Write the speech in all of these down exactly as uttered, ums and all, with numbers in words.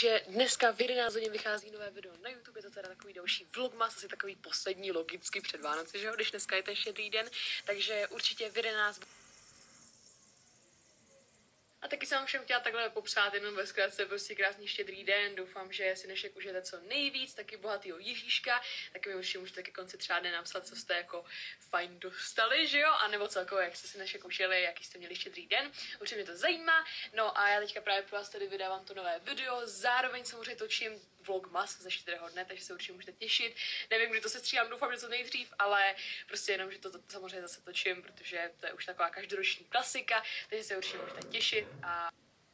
Že dneska v jedenáct hodin vychází nové video na YouTube, je to teda takový další vlogmas, asi takový poslední logicky před Vánoci, že jo, když dneska je ten štědrý den, takže určitě v jedenáct. A taky jsem vám všem chtěla takhle popřát jenom ve zkratce prostě krásný štědrý den. Doufám, že si dnešek užijete co nejvíc, taky bohatýho Ježíška. Taky mi určitě můžete taky konci třeba dne napsat, co jste jako fajn dostali, že jo? A nebo celkově, jak jste si dnešek užili, jaký jste měli štědrý den. Určitě mě to zajímá. No a já teďka právě pro vás tady vydávám to nové video. Zároveň samozřejmě točím vlogmas ze štědrého dne, takže se určitě můžete těšit. Nevím, kdy to se stříhám, doufám, že to nejdřív, ale prostě jenom, že to, to samozřejmě zase točím, protože to je už taková každoroční klasika, takže se určitě můžete těšit a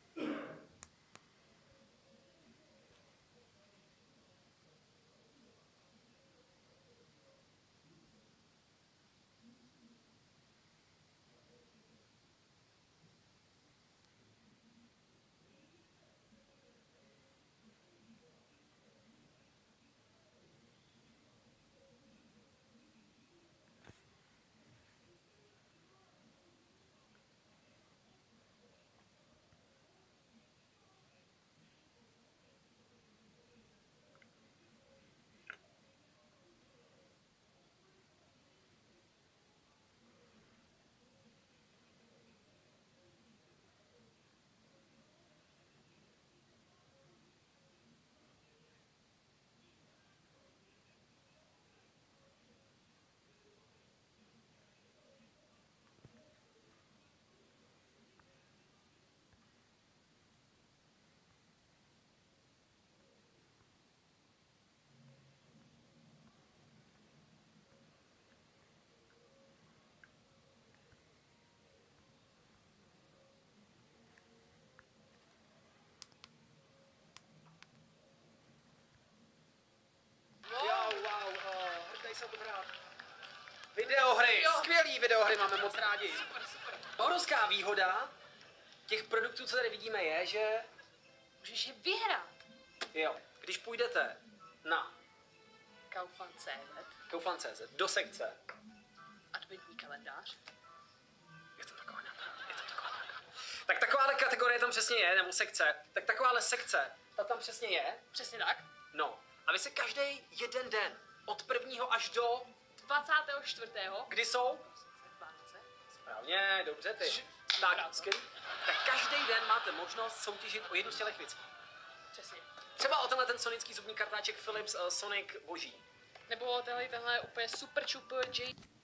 Videohry, skvělý videohry, máme moc rádi. super, super. Obrovská výhoda těch produktů, co tady vidíme, je, že Můžeš je vyhrát. jo, když půjdete na Kaufland tečka cé zet, Kaufland tečka cé zet do sekce, adventní kalendář. je to taková je to taková tak takováhle kategorie tam přesně je, nebo sekce, tak takováhle sekce, ta tam přesně je, Přesně tak. no, a vy si každý jeden den, od prvního až do, dvacátého čtvrtého kdy jsou? Vánoce. Správně, dobře ty. Ž- Tak, práce. skvělý. Tak každý den máte možnost soutěžit o jednu z těch věcí. Přesně. Třeba o tenhle ten sonický zubní kartáček Philips uh, Sonic boží. Nebo tenhle, tenhle úplně super čuper J.